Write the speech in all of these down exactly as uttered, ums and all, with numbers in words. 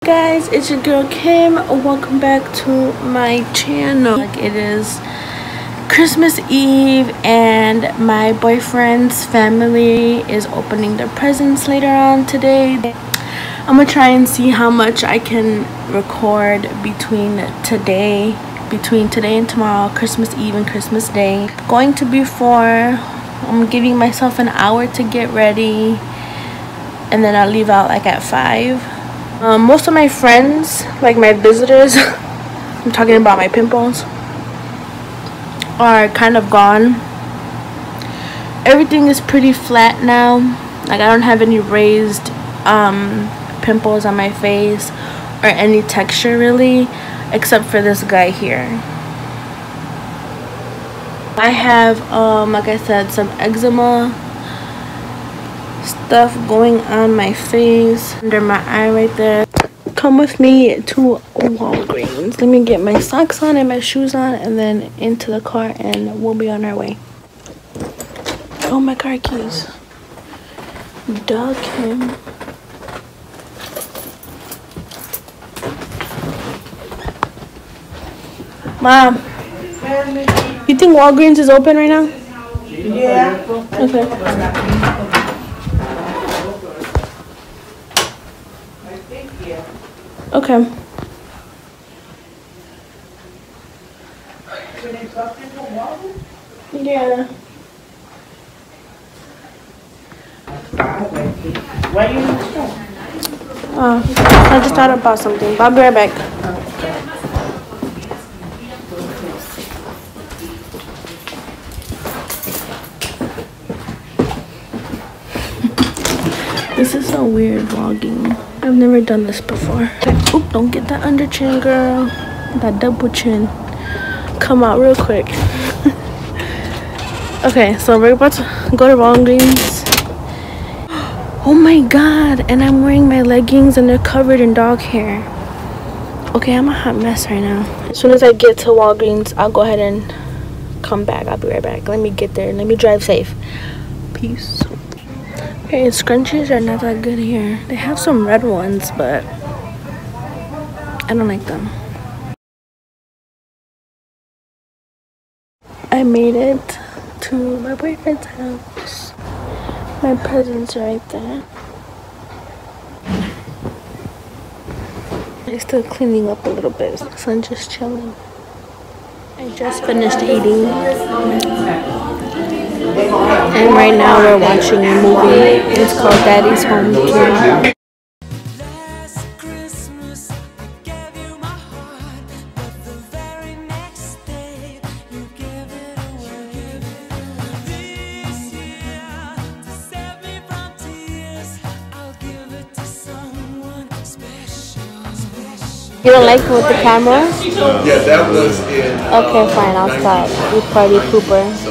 Guys, it's your girl Kim. Welcome back to my channel. Like, it is Christmas Eve and my boyfriend's family is opening their presents later on today. I'm gonna try and see how much I can record between today between today and tomorrow, Christmas Eve and Christmas Day. Going to be four. I'm giving myself an hour to get ready and then I'll leave out like at five. Um, most of my friends, like my visitors, I'm talking about my pimples, are kind of gone. Everything is pretty flat now. Like, I don't have any raised um, pimples on my face or any texture really, except for this guy here. I have, um, like I said, some eczema stuff going on my face, under my eye right there. Come with me to Walgreens. Let me get my socks on and my shoes on and then into the car and we'll be on our way. Oh, my car keys. Dog him. Mom, you think Walgreens is open right now? Yeah. Okay. Okay. Yeah. Why you in the store? Uh, I just thought about something. I'll be right back. This is so weird vlogging. I've never done this before. Oop, don't get that under chin, girl. That double chin. Come out real quick. Okay, so we're about to go to Walgreens. Oh my god, and I'm wearing my leggings and they're covered in dog hair. Okay, I'm a hot mess right now. As soon as I get to Walgreens, I'll go ahead and come back. I'll be right back. Let me get there. Let me drive safe. Peace. Okay, scrunchies are not that good here. They have some red ones, but I don't like them. I made it to my boyfriend's house. My presents are right there. I'm still cleaning up a little bit, so I'm just chilling. I just finished eating. And right now we're watching a movie. It's called Daddy's Home Kid. You don't like it with the camera? Yeah, that was in. Okay, fine, I'll stop. You party pooper.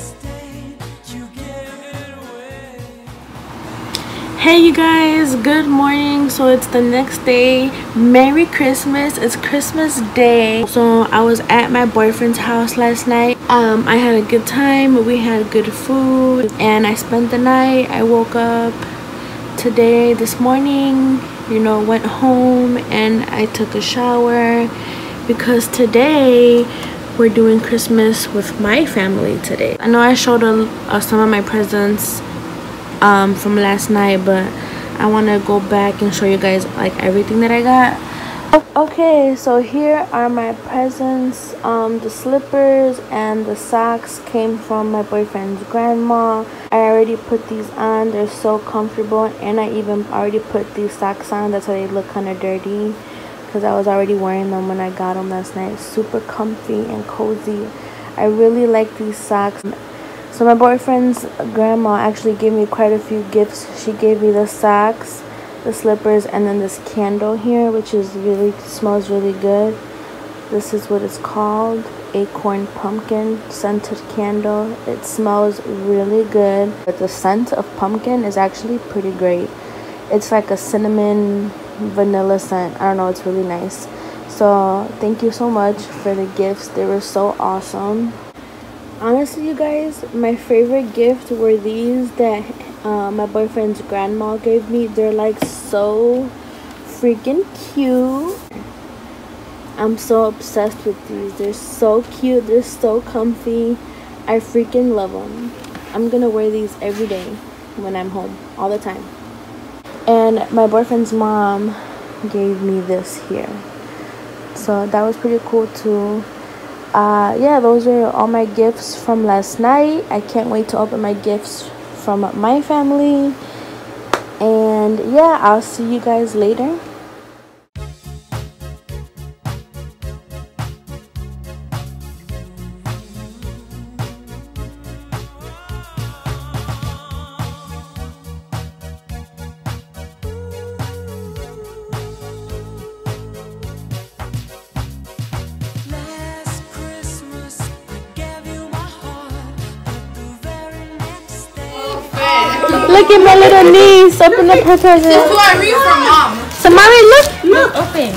Hey you guys, good morning. So it's the next day. Merry Christmas. It's Christmas Day. So I was at my boyfriend's house last night. um I had a good time. We had good food and I spent the night. I woke up today this morning, you know, went home and I took a shower because today we're doing Christmas with my family today. I know I showed a, uh, some of my presents um from last night, but I want to go back and show you guys like everything that I got. Okay, so here are my presents. Um the slippers and the socks came from my boyfriend's grandma. I already put these on. They're so comfortable, and I even already put these socks on. That's why they look kind of dirty, because I was already wearing them when I got them last night. Super comfy and cozy. I really like these socks. So my boyfriend's grandma actually gave me quite a few gifts. She gave me the socks, the slippers, and then this candle here, which is really smells really good. This is what it's called, Acorn Pumpkin Scented Candle. It smells really good, but the scent of pumpkin is actually pretty great. It's like a cinnamon vanilla scent. I don't know, it's really nice. So thank you so much for the gifts. They were so awesome. Honestly, you guys, my favorite gift were these that uh, my boyfriend's grandma gave me. They're like so freaking cute. I'm so obsessed with these. They're so cute. They're so comfy. I freaking love them. I'm gonna wear these every day when I'm home, all the time. And my boyfriend's mom gave me this here, so that was pretty cool too. Uh, yeah, those are all my gifts from last night. I can't wait to open my gifts from my family. And yeah, I'll see you guys later. Look at my little niece open up her present. This is who I read from, Mom. Samari, look, look. Open.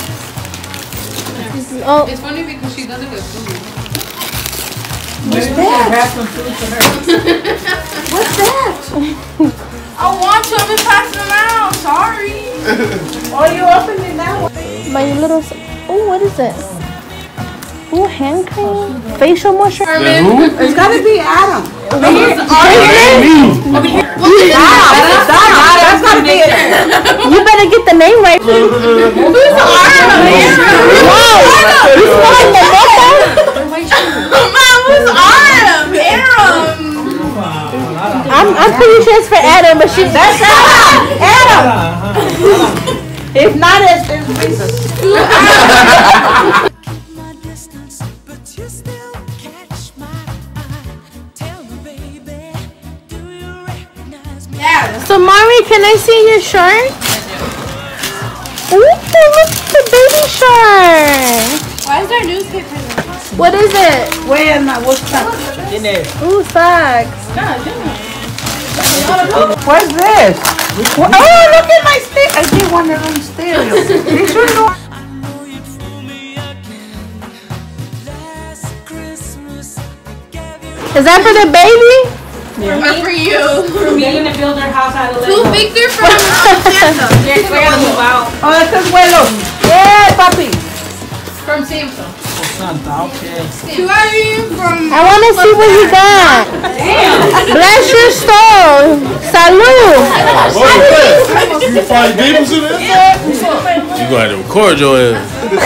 Oh. It's funny because she does it with food. What's that? Have some food for her. What's that? I want to. I've been passing them out. Sorry. Oh, you opened it now? My little. Oh, what is it? Oh, hand cream, facial moisturizer. It's gotta be Adam. Over here. Over here. That's gotta be it. You better get the name right. Who's Arm? Wow, you smelling the mocha? Mom, who's Arm? Aram. I'm I'm pretty sure it's for Adam, but she's That's Adam. Adam. If not, it's it's Jesus. Yeah. So Mari, can I see your shirt? Ooh, look at the baby shirt. Why is there newspaper there? What is it? Where my what's that? Ooh, socks. What's this? Oh, look at my stick. I did one of them stereo. You should know. Is that for the baby? For me? For you. For me to build her house out of To Victor from Santa. Yes, we're gonna move out. Oh, that's his abuelo. Yeah, papi. From Samsung. Santa, okay. To Irene from... I want to see what you got. Bless your soul. Salud. You find Beatles in there? You gonna have to record your ass.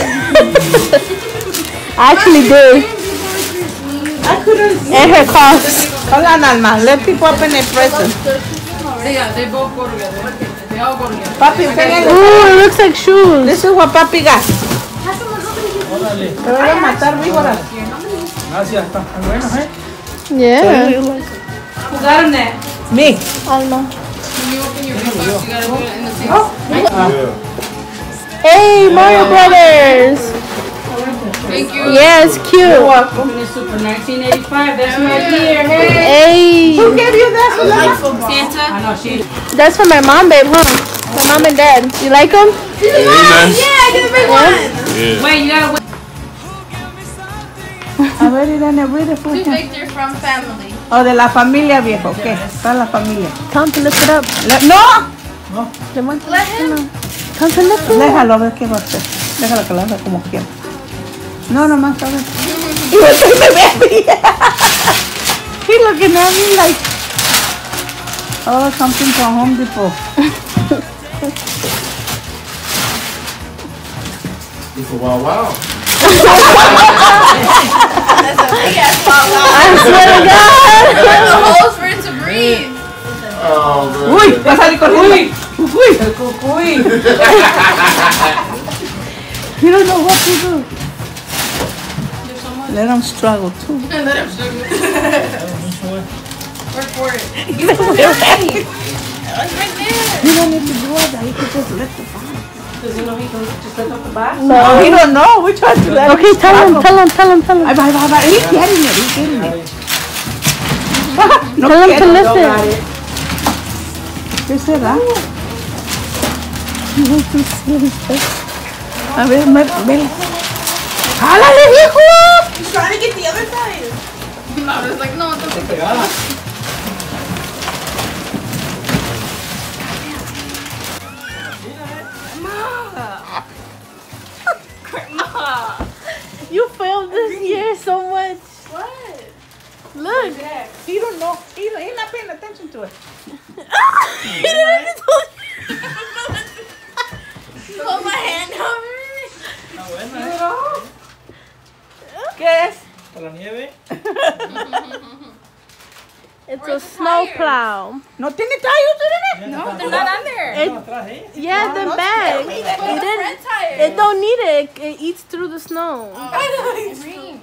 I actually did. I couldn't. And her coughs. Hold on, Alma. Let people open their presents. Yeah, they both go together. They all go together. Papi, pégale. Ooh, it looks like shoes. This is what papi got. Te voy a matar, víbora. Gracias, está bueno, ¿eh? Yeah. Who got him that? Me. Alma. When you open your big box, you gotta do it in the same... Yeah. Hey, Mario Brothers. Thank you. Yeah, it's cute. You're welcome. It's super nineteen eighty-five, that's my year, hey! Hey. Who gave you that? Santa. I know, she... That's for my mom, babe, huh? My mom and dad. You like them? Yeah, nice. Yeah, I get a big one. Yeah. Wait, you gotta wait. A ver, Irene, read it for To me. Victor from family. Oh, de la familia, viejo. ¿Qué? Está la familia. Come to lift it up. Le- no. Let him. Come to lift it up. Déjalo, a ver qué va a hacer. Déjalo que lo haga como quiera. No, nomás, a ver. Y usted me ve a mí. He looking at me like, oh, something from Home Depot. It's a wow wow. That's a big ass bottle. I swear to God. There's a holes for it to breathe. Oh, man. Uy, va a salir corriendo. Uy, el cucuy. You don't know what to do. There's so much. Let them struggle too. Let him struggle. Work for it. Give it away. It's right there. You don't need to do all that. You can just let the box. Does he know he can just let up the box? No, he don't know. We tried to let Okay, him tell him, struggle. tell him, tell him, tell him. Ay, va, va, va. He's getting it. He's getting it. No Tell him to quiero. listen. ¿Qué será? A ver, me, me. ¡Jálale, viejo! He's trying to get the other side. No, it's like, no, it's okay. Mom. there's so much. What? Look. He don't know. He don't, he's not paying attention to it. Hold my hand over. Está buena, ¿eh? ¿Qué es? Para la nieve. It's Where's a the snow tire? plow. ¿No tiene tallos, Irene? No, They're not on there. It, atrás, ¿eh? yeah, No, the no, bag. no, It, no, But the didn't- front tire. it don't need it. It eats through the snow. Green.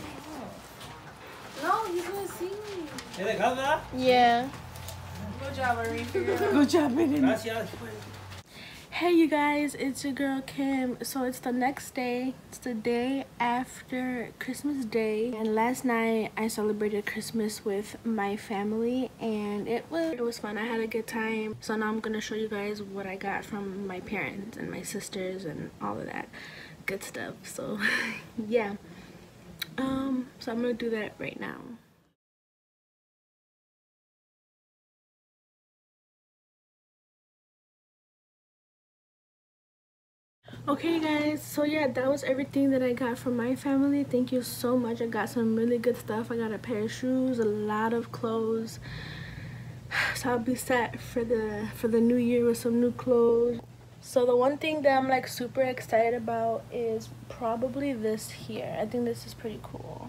No, he's gonna see me. ¿He dejado, verdad? Yeah. Good job, Irene. Good job, Irene. Gracias. Hey you guys, it's your girl Kim. So it's the next day. It's the day after Christmas Day, and last night I celebrated Christmas with my family, and it was it was fun. I had a good time. So now I'm gonna show you guys what I got from my parents and my sisters and all of that good stuff. So yeah. Um. So I'm gonna do that right now. Okay guys, so yeah, that was everything that I got from my family. Thank you so much. I got some really good stuff. I got a pair of shoes, a lot of clothes, so I'll be set for the for the new year with some new clothes. So the one thing that I'm like super excited about is probably this here. I think this is pretty cool.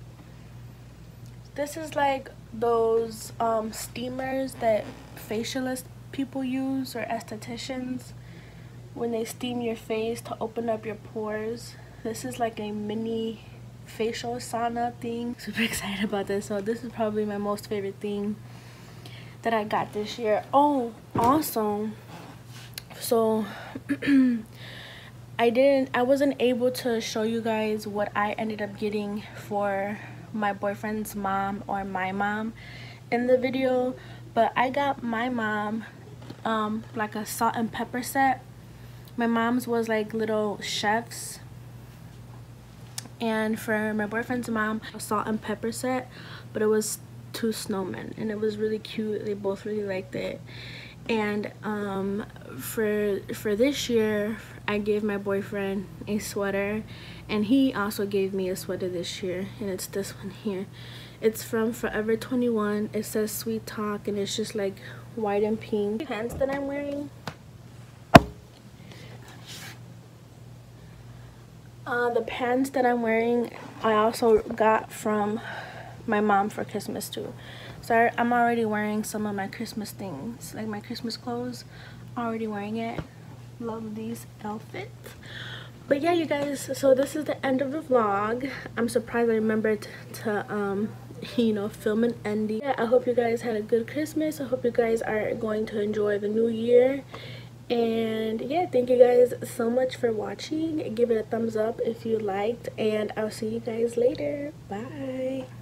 This is like those um steamers that facialist people use, or estheticians, when they steam your face to open up your pores. This is like a mini facial sauna thing. Super excited about this. So this is probably my most favorite thing that I got this year. Oh, also, so I didn't I wasn't able to show you guys what I ended up getting for my boyfriend's mom or my mom in the video, but I got my mom um like a salt and pepper set. My mom's was like little chefs, and for my boyfriend's mom, a salt and pepper set, but it was two snowmen, and it was really cute. They both really liked it. And um for for this year, I gave my boyfriend a sweater, and he also gave me a sweater this year, and it's this one here. It's from Forever twenty-one. It says Sweet Talk, and it's just like white and pink. The pants that I'm wearing, Uh, the pants that I'm wearing, I also got from my mom for Christmas too. So I, I'm already wearing some of my Christmas things, like my Christmas clothes. Already wearing it. Love these outfits. But yeah, you guys, so this is the end of the vlog. I'm surprised I remembered to, um, you know, film an ending. Yeah, I hope you guys had a good Christmas. I hope you guys are going to enjoy the new year. And yeah, thank you guys so much for watching. Give it a thumbs up if you liked, and I'll see you guys later. Bye.